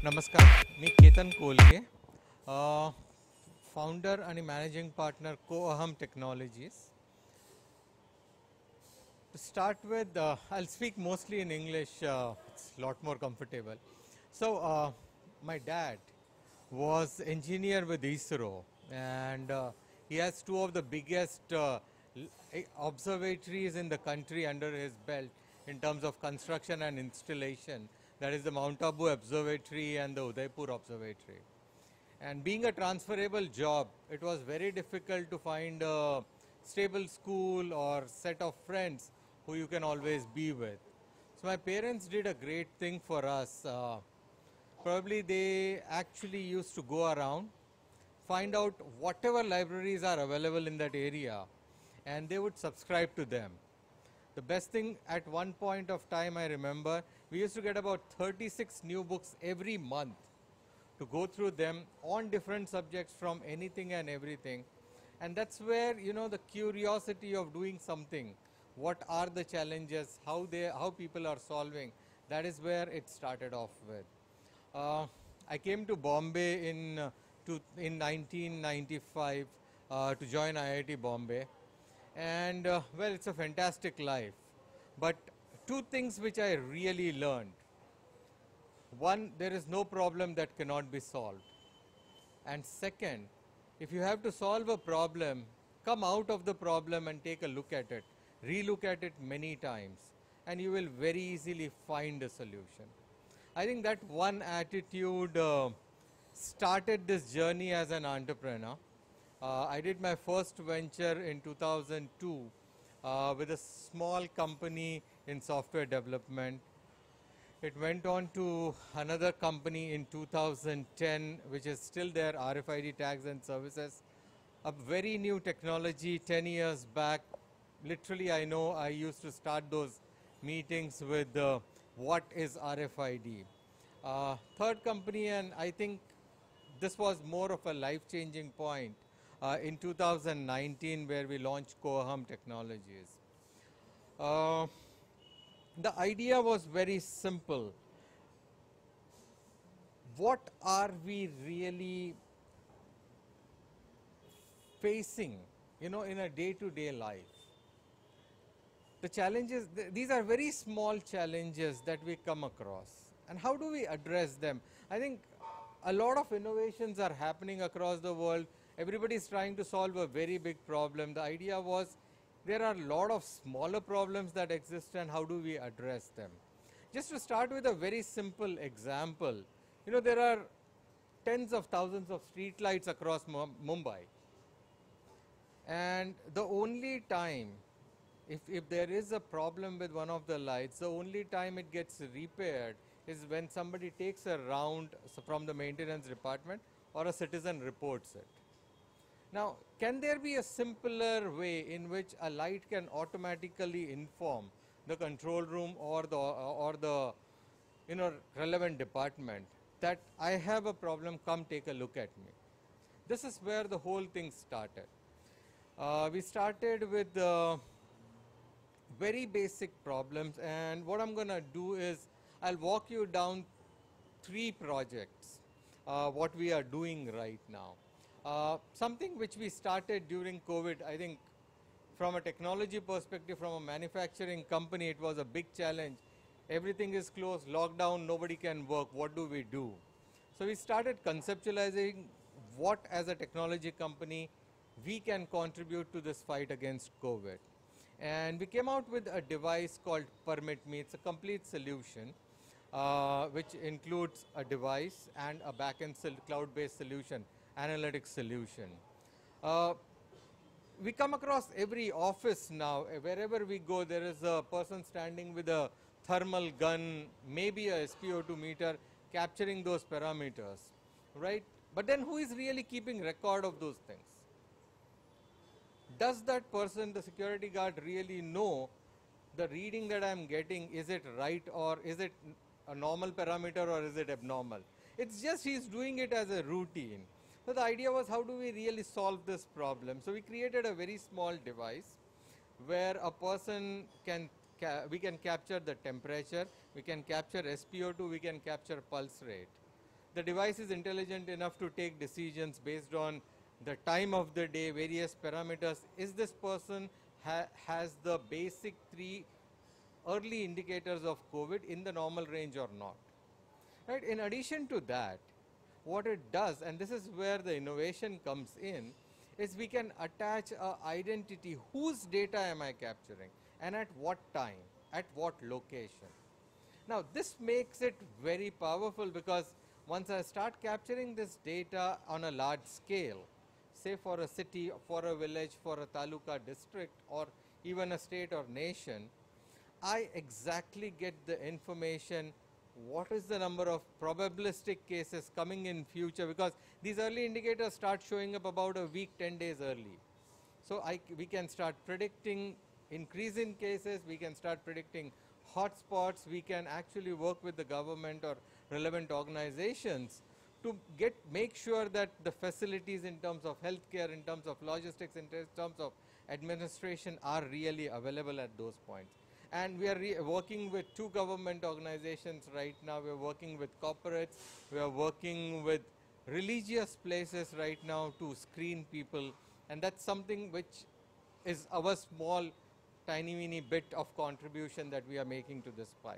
नमस्कार, मी केतन कोलगे, founder आणि managing partner Coaham Technologies. To start with, I'll speak mostly in English. It's a lot more comfortable. So, my dad was engineer with ISRO, and he has two of the biggest observatories in the country under his belt in terms of construction and installation. That is the Mount Abu Observatory and the Udaipur Observatory. And being a transferable job, it was very difficult to find a stable school or set of friends who you can always be with. So my parents did a great thing for us. Probably they actually used to go around, find out whatever libraries are available in that area, and they would subscribe to them. The best thing at one point of time, I remember, we used to get about 36 new books every month to go through them on different subjects from anything and everything. And that's where, the curiosity of doing something, what are the challenges, how people are solving, that is where it started off with. I came to Bombay in 1995 to join IIT Bombay. And well, it's a fantastic life. But two things which I really learned. One, there is no problem that cannot be solved. And second, if you have to solve a problem, come out of the problem and take a look at it, relook at it many times, and you will very easily find a solution. I think that one attitude started this journey as an entrepreneur. I did my first venture in 2002 with a small company in software development. It went on to another company in 2010, which is still there, RFID tags and services. A very new technology 10 years back. Literally, I know I used to start those meetings with what is RFID. Third company, and I think this was more of a life-changing point in 2019 where we launched Coaham Technologies. Uh, the idea was very simple. What are we really facing, in a day-to-day life? The challenges, these are very small challenges that we come across. And how do we address them? I think a lot of innovations are happening across the world. Everybody is trying to solve a very big problem. The idea was there are a lot of smaller problems that exist, and how do we address them? Just to start with a very simple example, there are tens of thousands of street lights across Mumbai. And the only time, if there is a problem with one of the lights, the only time it gets repaired is when somebody takes a round from the maintenance department or a citizen reports it. Now, can there be a simpler way in which a light can automatically inform the control room or the relevant department that I have a problem, come take a look at me? This is where the whole thing started. We started with very basic problems, and what I'm going to do is I'll walk you down three projects, what we are doing right now. Something which we started during COVID, I think from a technology perspective, from a manufacturing company, it was a big challenge. Everything is closed, lockdown, nobody can work. What do we do? So we started conceptualizing what, as a technology company, we can contribute to this fight against COVID. And we came out with a device called Permit Me. It's a complete solution, which includes a device and a backend cloud-based solution, analytics solution. We come across every office now. Wherever we go, there is a person standing with a thermal gun, maybe a SpO2 meter, capturing those parameters, right? But then who is really keeping record of those things? Does that person, the security guard, really know the reading that I'm getting, is it right, or is it a normal parameter, or is it abnormal? It's just he's doing it as a routine. So the idea was, how do we really solve this problem? So we created a very small device where a person we can capture the temperature, we can capture SpO2, we can capture pulse rate. The device is intelligent enough to take decisions based on the time of the day, various parameters. Is this person has the basic 3 early indicators of COVID in the normal range or not? Right? In addition to that, what it does, and this is where the innovation comes in, is we can attach a identity. Whose data am I capturing and at what time, at what location? Now this makes it very powerful, because once I start capturing this data on a large scale, say for a city, for a village, for a taluka district, or even a state or nation, I exactly get the information. What is the number of probabilistic cases coming in future, because these early indicators start showing up about a week, 10 days early. So we can start predicting increase in cases, we can start predicting hotspots, we can actually work with the government or relevant organizations to make sure that the facilities in terms of healthcare, in terms of logistics, in terms of administration are really available at those points. And we are working with 2 government organizations right now. We are working with corporates, we are working with religious places right now to screen people, and that's something which is our small tiny bit of contribution that we are making to this fight.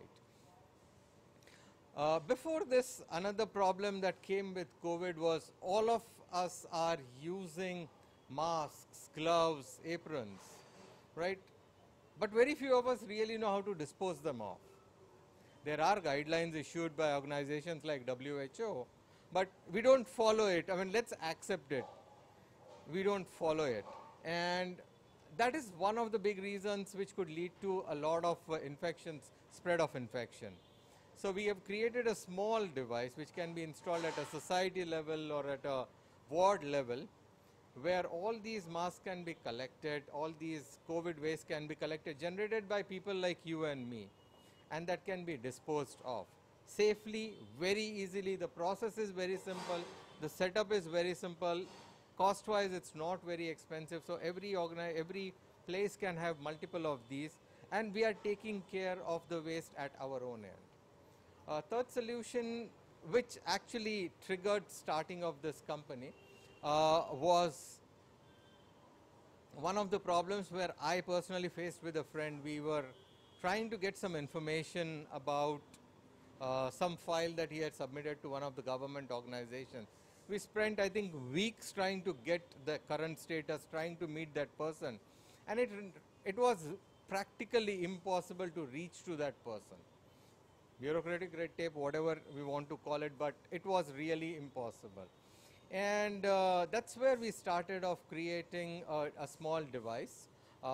Before this, another problem that came with COVID was all of us are using masks, gloves, aprons, right? But very few of us really know how to dispose them off. There are guidelines issued by organizations like WHO, but we don't follow it. I mean, let's accept it. We don't follow it. And that is one of the big reasons which could lead to a lot of infections, spread of infection. So we have created a small device which can be installed at a society level or at a ward level, where all these masks can be collected, all these COVID waste can be collected, generated by people like you and me, and that can be disposed of safely, very easily. The process is very simple, the setup is very simple, cost wise it's not very expensive, so every place can have multiple of these, and we are taking care of the waste at our own end. Third solution which actually triggered starting of this company was one of the problems where I personally faced with a friend. We were trying to get some information about some file that he had submitted to one of the government organizations. We spent, I think, weeks trying to get the current status, trying to meet that person, and it was practically impossible to reach to that person. Bureaucratic red tape, whatever we want to call it, but it was really impossible. And that's where we started off creating a small device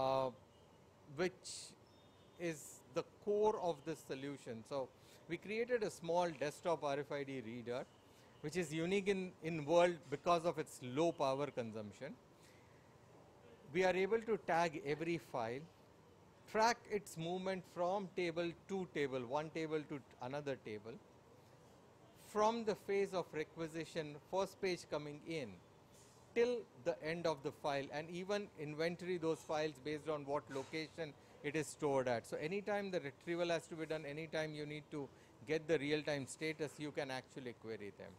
which is the core of this solution. So we created a small desktop RFID reader which is unique in world because of its low power consumption. We are able to tag every file, track its movement from table to table, one table to another table, from the phase of requisition, first page coming in, till the end of the file, and even inventory those files based on what location it is stored at. So anytime the retrieval has to be done, anytime you need to get the real-time status, you can actually query them.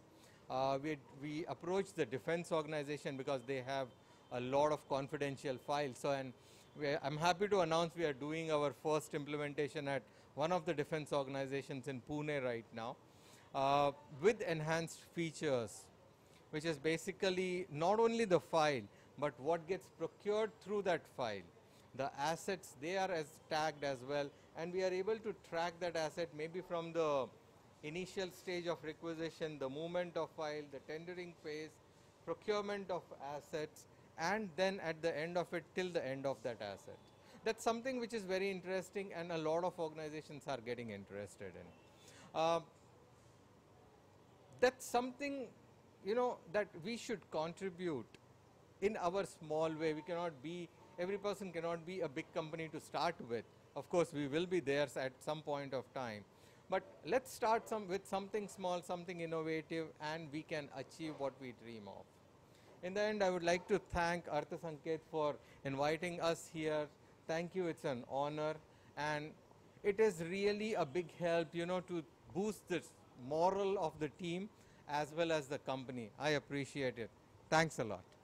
We approached the defense organization because they have a lot of confidential files. So, and I'm happy to announce we are doing our first implementation at one of the defense organizations in Pune right now, with enhanced features, which is basically not only the file, but what gets procured through that file. The assets, they are as tagged as well, and we are able to track that asset maybe from the initial stage of requisition, the movement of file, the tendering phase, procurement of assets, and then at the end of it till the end of that asset. That's something which is very interesting, and a lot of organizations are getting interested in. That's something, you know, that we should contribute in our small way. We cannot be, every person cannot be a big company to start with. Of course, we will be there at some point of time. But let's start with something small, something innovative, and we can achieve what we dream of. In the end, I would like to thank Artha Sanket for inviting us here. Thank you, it's an honor. And it is really a big help, you know, to boost the morale of the team as well as the company. I appreciate it. Thanks a lot.